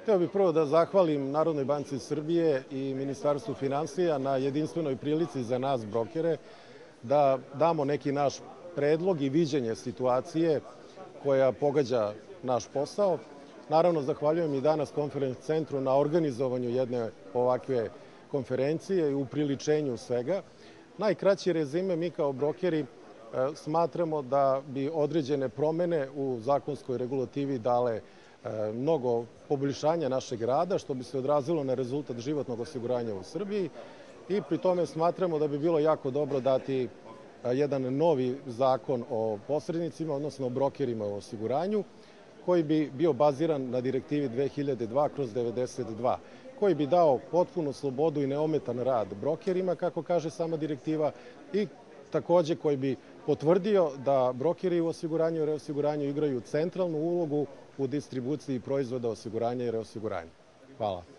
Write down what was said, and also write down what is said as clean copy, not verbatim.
Hteo bih prvo da zahvalim Narodnoj banci Srbije i Ministarstvu finansija na jedinstvenoj prilici za nas brokere da damo neki naš predlog i viđenje situacije koja pogađa naš posao. Naravno, zahvaljujem i danas Konferens centru na organizovanju jedne ovakve konferencije i upriličenju svega. Najkraći rezime, mi kao brokeri smatramo da bi određene promene u zakonskoj regulativi dale mnogo poboljšanja našeg rada, što bi se odrazilo na rezultat životnog osiguranja u Srbiji i pri tome smatramo da bi bilo jako dobro dati jedan novi zakon o posrednicima, odnosno o brokerima u osiguranju, koji bi bio baziran na direktivi 2002/92, koji bi dao potpunu slobodu i neometan rad brokerima, kako kaže sama direktiva, i takođe koji bi potvrdio da brokeri u osiguranju i reosiguranju igraju centralnu ulogu u distribuciji proizvoda osiguranja i reosiguranja. Hvala.